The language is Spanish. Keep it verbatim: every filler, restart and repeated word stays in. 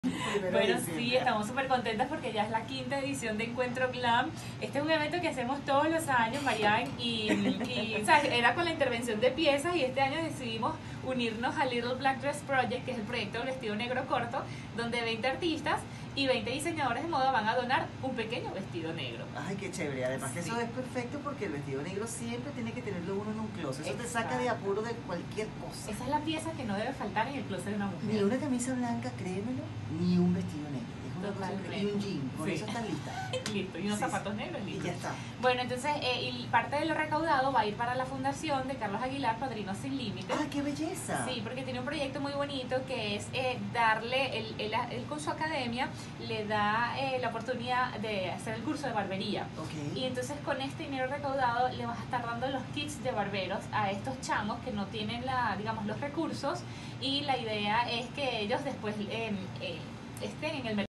Primero Bueno, de sí, diciembre. estamos súper contentas porque ya es la quinta edición de Encuentro Glam. Este es un evento que hacemos todos los años, Marianne, y, y ¿sabes? Era con la intervención de piezas y este año decidimos unirnos al Little Black Dress Project, que es el proyecto del vestido negro corto, donde veinte artistas y veinte diseñadores de moda van a donar un pequeño vestido negro. Ay, qué chévere. Además que Sí. eso es perfecto porque el vestido negro siempre tiene que tenerlo uno en un closet. Eso te saca Exacto. de apuro de cualquier cosa. Esa es la pieza que no debe faltar en el closet de una mujer. Ni una camisa blanca, créemelo, ni un vestido negro. Es una cosa Totalmente. increíble. Y un jean, con Sí. eso estás lista. Listo, y unos Sí, zapatos sí. negros, Y listo. ya está. Bueno, entonces, eh, y parte de lo recaudado va a ir para la fundación de Carlos Aguilar, Padrinos Sin Límites. ¡Ay, qué belleza! Sí, porque tiene un proyecto muy bonito que es eh, darle, él, él, él con su academia le da eh, la oportunidad de hacer el curso de barbería. Ok. Y entonces con este dinero recaudado le vas a estar dando los kits de barberos a estos chamos que no tienen la, digamos, los recursos, y la idea es que ellos después eh, eh, estén en el mercado.